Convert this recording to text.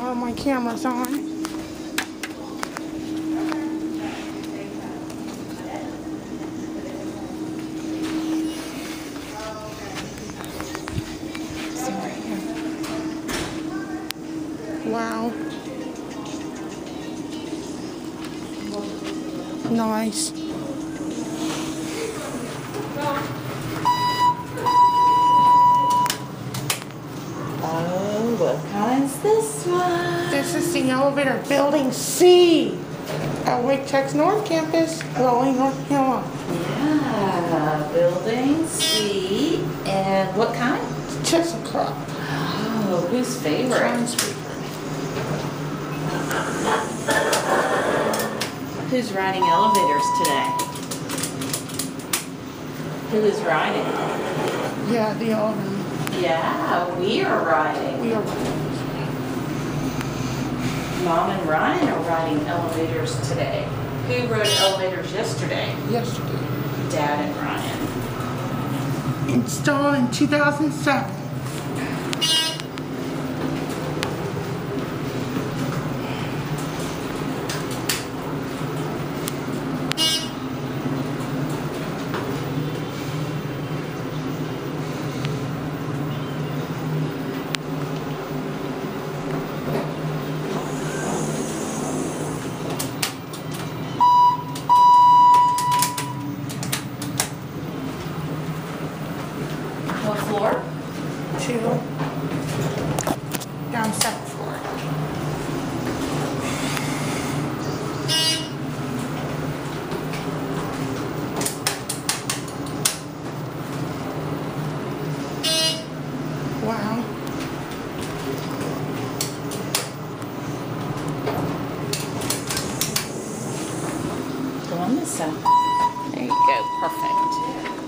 all my cameras on. Wow. Nice. Oh, what kind's this one? This is the elevator building C at Wake Tech's North Campus, Raleigh, North Carolina. Yeah, building C. And what kind? ThyssenKrupp. Oh, whose favorite? John's favorite. Who's riding elevators today? Who is riding? Yeah, the elevator. Yeah, we are riding. We are. Mom and Ryan are riding elevators today. Who rode elevators yesterday? Yesterday. Dad and Ryan. Installed in 2007. What floor? 2. Down 7th floor. Wow. Go on this side. There you go. Perfect.